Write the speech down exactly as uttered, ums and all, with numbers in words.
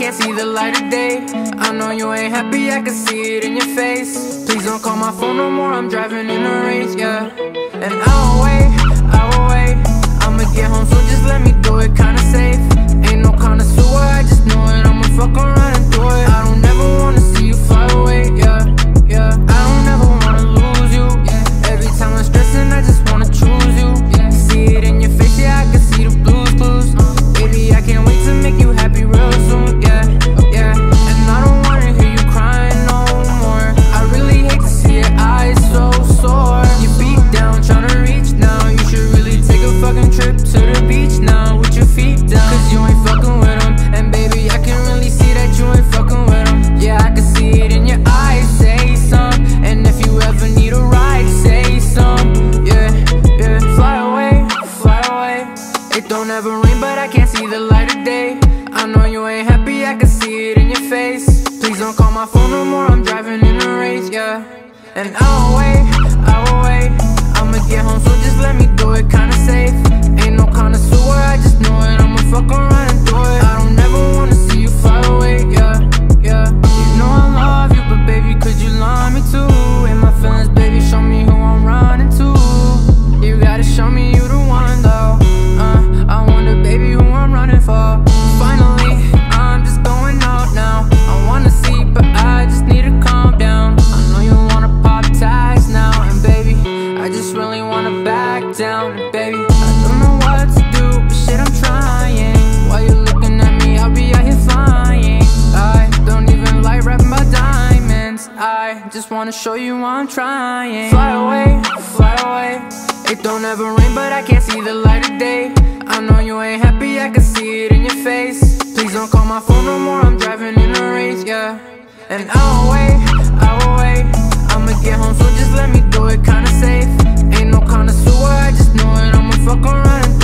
can't see the light of day. I know you ain't happy, I can see it in your face. Please don't call my phone no more, I'm driving in a race, yeah. And I will wait, I will wait. I'ma get home soon, just let me do it kinda safe. Ain't no connoisseur, I just know it, I'ma fuck around and do it. I don't ever wanna see you fly away, yeah, yeah. I don't ever wanna lose you, yeah. Every time I'm stressing, I just wanna choose you, yeah. See it in your face, yeah, I can see the blues, blues. Baby, I can't wait to make you happy real soon, yeah, yeah. And I don't wanna hear you crying no more. I really hate to see your eyes so sore. You beat down, tryna reach now. You should really take a fucking trip to the beach now with your feet down. Cause you ain't fucking with them. And baby, I can really see that you ain't fucking with them. Yeah, I can see it in your eyes, say some. And if you ever need a ride, say some. Yeah, yeah. Fly away, fly away. It don't ever rain, but I can't see the light of day. I know you ain't happy, I can see it in your face. Please don't call my phone no more, I'm driving in a race, yeah. And I will wait, I will wait. I'ma get home soon, just let me do it kinda safe. Ain't no connoisseur, I just know it, I'ma fuck around and do it. I don't ever wanna see you fly away, yeah, yeah. You know I love you, but baby, could you love me too? In my feelings, baby, show me who I'm running to. You gotta show me you the one though. uh, I wonder, baby, who I'm running for. Finally, I'm just going out now. I wanna see, but I just need to calm down. I know you wanna pop tags now, and baby, I just really wanna back down. And baby, I don't know what to do, but shit, I'm trying. While you looking at me, I'll be out here flying. I don't even like rapping about diamonds, I just wanna show you I'm trying. Fly away, fly away. It don't ever rain, but I can't see the light of day. I know you ain't happy, I can see it in your face. Please don't call my phone no more, I'm driving in a race, yeah. And I will wait, I will wait. I'ma get home soon, just let me do it kinda safe. Ain't no connoisseur, I just know it, I'ma fuck around and